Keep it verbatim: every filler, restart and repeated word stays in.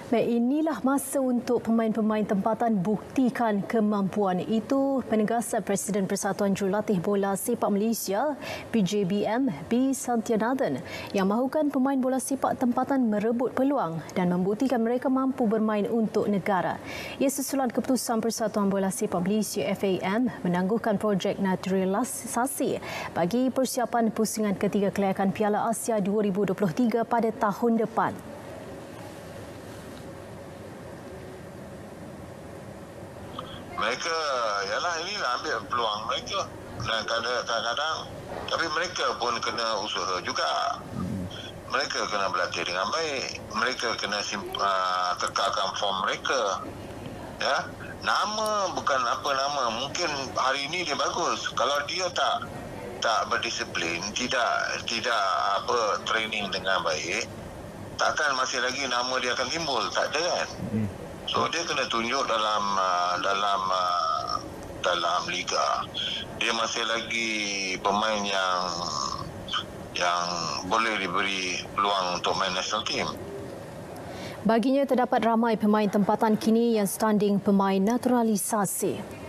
Baik, inilah masa untuk pemain-pemain tempatan buktikan kemampuan. Itu penegasan Presiden Persatuan Jurulatih Bola Sepak Malaysia P J B M B Santianathan yang mahukan pemain bola sepak tempatan merebut peluang dan membuktikan mereka mampu bermain untuk negara. Ia susulan keputusan Persatuan Bola Sepak Malaysia F A M menangguhkan projek naturalisasi bagi persiapan pusingan ketiga kelayakan Piala Asia dua ribu dua puluh tiga pada tahun depan. Mereka, yalah inilah ambil peluang mereka dan kadang-kadang tapi mereka pun kena usaha juga. Mereka kena berlatih dengan baik, mereka kena uh, kekalkan form mereka. Ya, nama bukan apa nama, mungkin hari ini dia bagus, kalau dia tak tak berdisiplin, tidak tidak apa training dengan baik, takkan masih lagi nama dia akan timbul, tak ada kan. So dia kena tunjuk dalam uh, dalam uh, dalam liga. Dia masih lagi pemain yang yang boleh diberi peluang untuk main national team. Baginya terdapat ramai pemain tempatan kini yang standing pemain naturalisasi.